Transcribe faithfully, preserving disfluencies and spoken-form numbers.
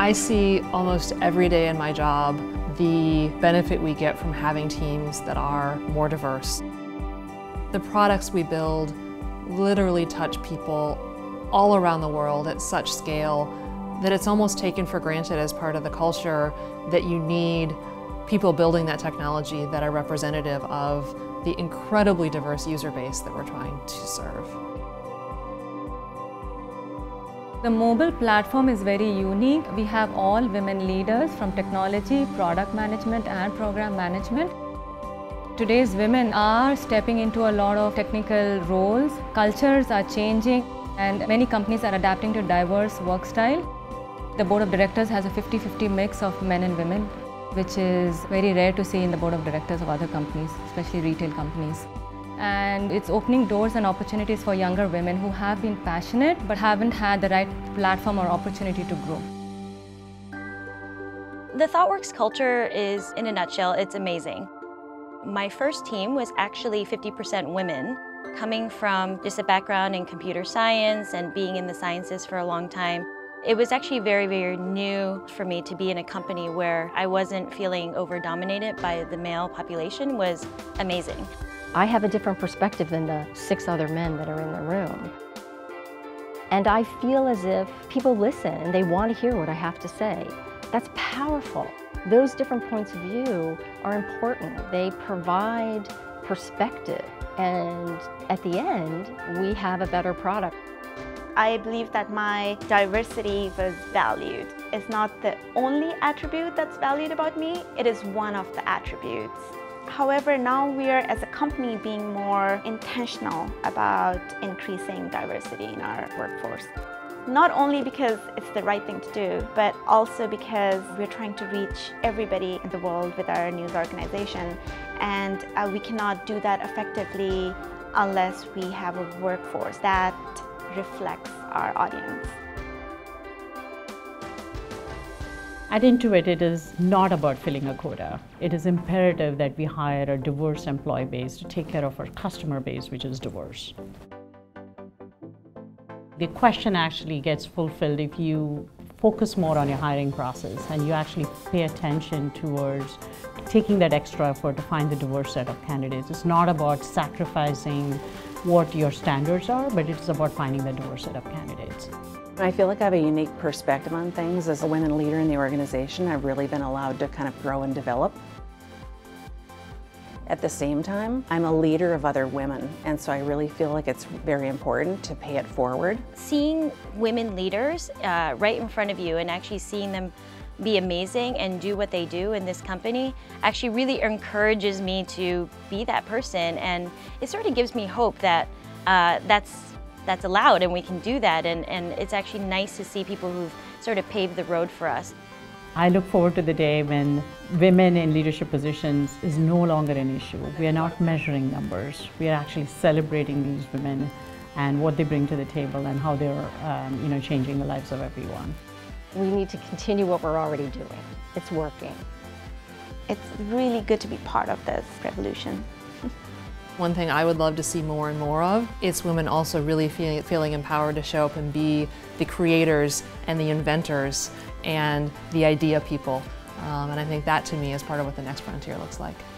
I see almost every day in my job the benefit we get from having teams that are more diverse. The products we build literally touch people all around the world at such scale that it's almost taken for granted as part of the culture that you need people building that technology that are representative of the incredibly diverse user base that we're trying to serve. The mobile platform is very unique. We have all women leaders from technology, product management and program management. Today's women are stepping into a lot of technical roles. Cultures are changing and many companies are adapting to diverse work style. The board of directors has a fifty fifty mix of men and women, which is very rare to see in the board of directors of other companies, especially retail companies. And it's opening doors and opportunities for younger women who have been passionate but haven't had the right platform or opportunity to grow. The ThoughtWorks culture is, in a nutshell, it's amazing. My first team was actually fifty percent women, coming from just a background in computer science and being in the sciences for a long time. It was actually very, very new for me to be in a company where I wasn't feeling over-dominated by the male population. Was amazing. I have a different perspective than the six other men that are in the room. And I feel as if people listen and they want to hear what I have to say. That's powerful. Those different points of view are important. They provide perspective, and at the end, we have a better product. I believe that my diversity was valued. It's not the only attribute that's valued about me, it is one of the attributes. However, now we are, as a company, being more intentional about increasing diversity in our workforce. Not only because it's the right thing to do, but also because we're trying to reach everybody in the world with our news organization, and uh, we cannot do that effectively unless we have a workforce that reflects our audience. At Intuit, it is not about filling a quota. It is imperative that we hire a diverse employee base to take care of our customer base, which is diverse. The question actually gets fulfilled if you focus more on your hiring process and you actually pay attention towards taking that extra effort to find the diverse set of candidates. It's not about sacrificing what your standards are, but it's about finding the diverse set of candidates. I feel like I have a unique perspective on things. As a women leader in the organization, I've really been allowed to kind of grow and develop. At the same time, I'm a leader of other women, and so I really feel like it's very important to pay it forward. Seeing women leaders uh, right in front of you and actually seeing them be amazing and do what they do in this company actually really encourages me to be that person, and it sort of gives me hope that uh, that's that's allowed and we can do that, and, and it's actually nice to see people who've sort of paved the road for us. I look forward to the day when women in leadership positions is no longer an issue. We are not measuring numbers. We are actually celebrating these women and what they bring to the table and how they're um, you know, changing the lives of everyone. We need to continue what we're already doing. It's working. It's really good to be part of this revolution. One thing I would love to see more and more of is women also really feel, feeling empowered to show up and be the creators and the inventors and the idea people. Um, and I think that to me is part of what the next frontier looks like.